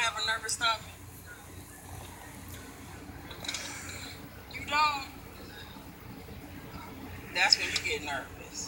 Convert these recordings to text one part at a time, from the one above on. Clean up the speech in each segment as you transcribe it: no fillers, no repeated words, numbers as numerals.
have a nervous stomach? You don't? That's when you get nervous.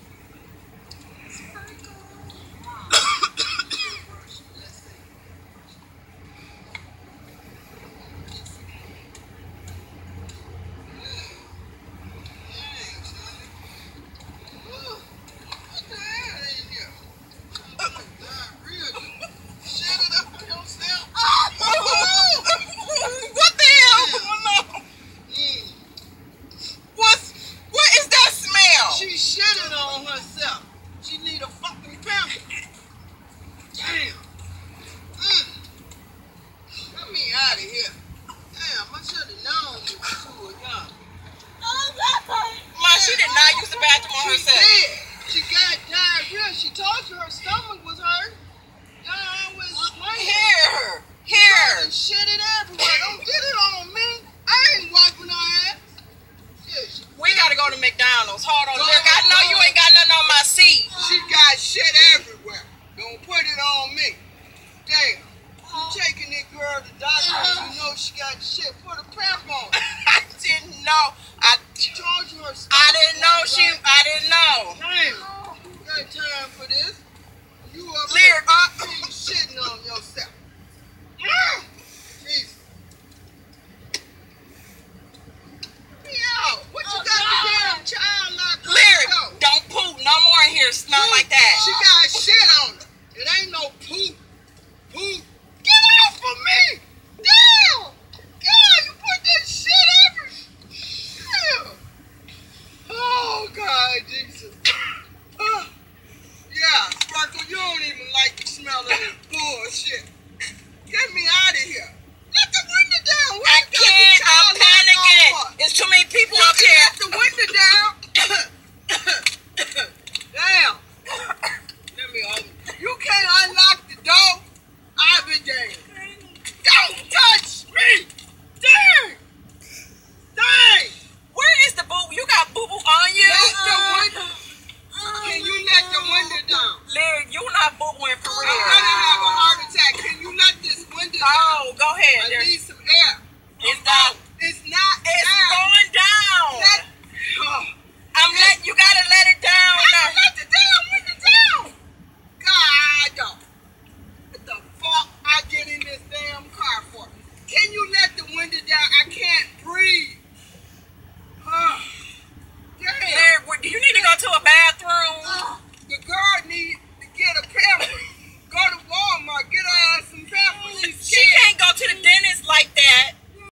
She did not use the bathroom on herself. She got diarrhea. She told you her stomach was hurt. Y'all always Here. Shit it everywhere. Don't get it on me. I ain't wiping her ass. Shit, we gotta go to McDonald's. Hold on, Lyric. I know you ain't got nothing on my seat. She got shit everywhere. Don't put it on me. Damn. You taking this girl to the doctor. You know she got shit. Put a pamp on. I didn't know. I told you her stomach. I didn't know she. I didn't know. Damn. You got time for this? You up Lyric, here shitting on yourself. Jesus. Yo, what you got the damn child locked up? Lyric, don't poop no more in here. Smell like that. She got shit on her. It ain't no poop. Poop. Get off of me. Damn. God, you put this shit everywhere. Damn. Oh, God, Jesus. Yeah, Sparkle, you don't even like the smell of this bullshit. Get me out of here. Let the window down. I can't. I'm panicking. There's too many people up here. Let the window down. Damn.